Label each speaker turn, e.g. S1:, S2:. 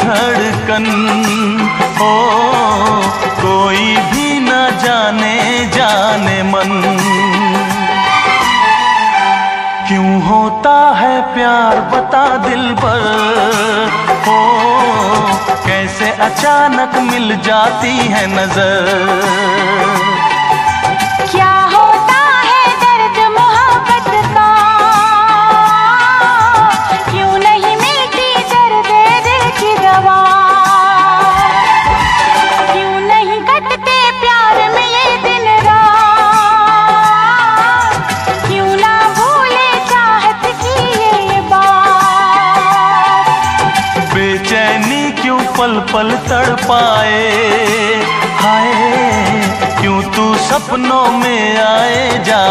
S1: धड़कन, ओ कोई भी न जाने जाने मन। क्यों होता है प्यार बता दिलबर, ओ कैसे अचानक मिल जाती है नजर।
S2: क्या होता है दर्द मोहब्बत का, क्यों नहीं मिलती दर्द दिल की दवा। क्यों नहीं कटते प्यार में ये दिन रात, क्यों ना भूले चाहत की ये बात।
S1: बेचैनी क्यों पल पल तड़पाए, हाय क्यों तू सपनों में आए जा